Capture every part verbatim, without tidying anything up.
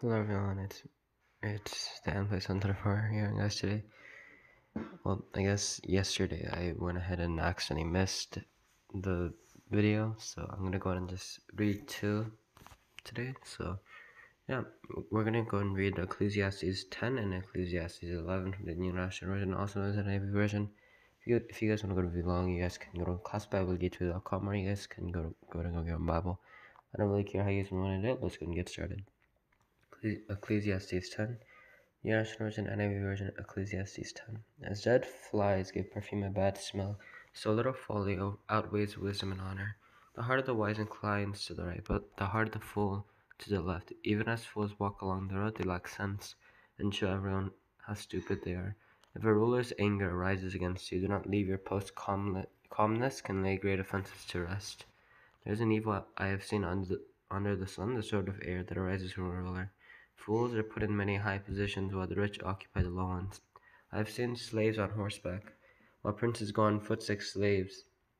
Hello everyone, it's it's the Endless Hunter for here guys today. Well, I guess yesterday I went ahead and accidentally missed the video, so I'm gonna go ahead and just read two today. So yeah, we're gonna go and read Ecclesiastes ten and Ecclesiastes eleven from the New National Version, also known as the N I V version. If you if you guys want to go to read long, you guys can go to class bible g two dot com, or you guys can go to, go to go get your Bible. I don't really care how you guys want to do it. Let's go and get started. Ecclesiastes ten. The National Version, N I V version, Ecclesiastes ten. As dead flies give perfume a bad smell, so little folly outweighs wisdom and honor. The heart of the wise inclines to the right, but the heart of the fool to the left. Even as fools walk along the road, they lack sense, and show everyone how stupid they are. If a ruler's anger arises against you, do not leave your post. Calmness can lay great offenses to rest. There is an evil I have seen under the, under the sun, the sort of air that arises from a ruler. Fools are put in many high positions, while the rich occupy the low ones. I have seen slaves on horseback, while princes go on foot like slaves.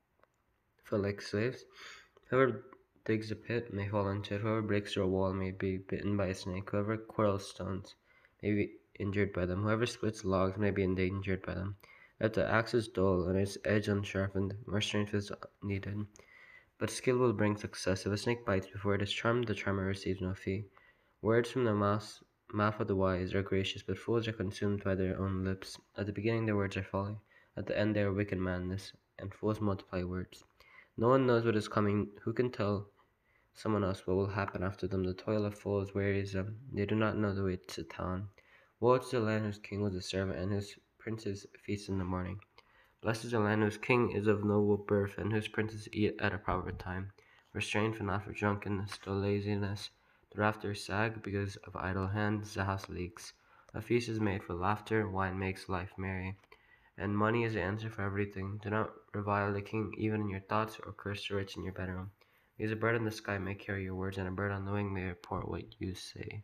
Foot like slaves. Whoever digs a pit may fall into it. Whoever breaks through a wall may be bitten by a snake. Whoever quarrels stones may be injured by them. Whoever splits logs may be endangered by them. If the axe is dull and its edge unsharpened, more strength is needed. But skill will bring success. If a snake bites before it is charmed, the charmer receives no fee. Words from the mouth, mouth of the wise are gracious, but fools are consumed by their own lips. At the beginning their words are folly, at the end they are wicked madness, and fools multiply words. No one knows what is coming. Who can tell someone else what will happen after them? The toil of fools wearies them. They do not know the way to town. Woe to the land whose king was a servant, and whose princes feast in the morning. Blessed is the land whose king is of noble birth, and whose princes eat at a proper time. Restrained from laugh of drunkenness, to laziness. The rafters sag because of idle hands, the house leaks. A feast is made for laughter, wine makes life merry, and money is the answer for everything. Do not revile the king even in your thoughts, or curse the rich in your bedroom, because a bird in the sky may carry your words, and a bird on the wing may report what you say.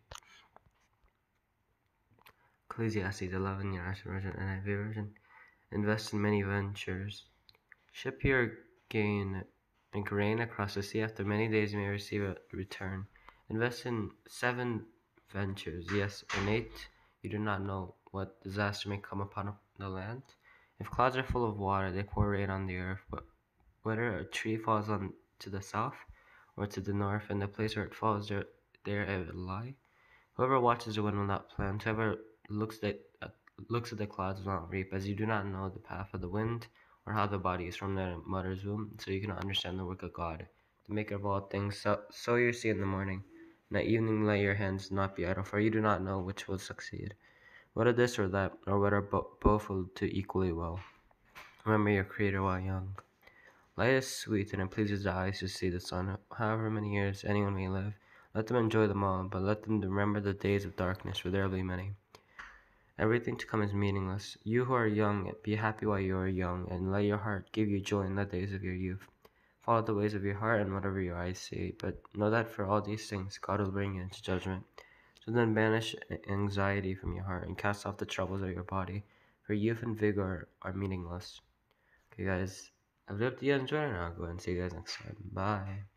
Ecclesiastes eleven, your version, N I V version. Invest in many ventures. Ship your gain and grain across the sea. After many days you may receive a return. Invest in seven ventures, yes, in eight you do not know what disaster may come upon the land. If clouds are full of water, they pour rain on the earth, but whether a tree falls on to the south or to the north, in the place where it falls, there, there it will lie. Whoever watches the wind will not plant. Whoever looks at, uh, looks at the clouds will not reap, as you do not know the path of the wind, or how the body is from the mother's womb, so you cannot understand the work of God, the maker of all things. So, sow your seed in the morning, and at evening let your hands not be idle, for you do not know which will succeed, whether this or that, or whether bo- both will do equally well. Remember your Creator while young. Light is sweet, and it pleases the eyes to see the sun. However many years anyone may live, let them enjoy them all, but let them remember the days of darkness, for there will be many. Everything to come is meaningless. You who are young, be happy while you are young, and let your heart give you joy in the days of your youth. Follow the ways of your heart and whatever your eyes see, but know that for all these things God will bring you into judgment. So then banish anxiety from your heart and cast off the troubles of your body, for youth and vigor are meaningless. Okay guys, I hope you enjoyed, and I'll go and see you guys next time. Bye.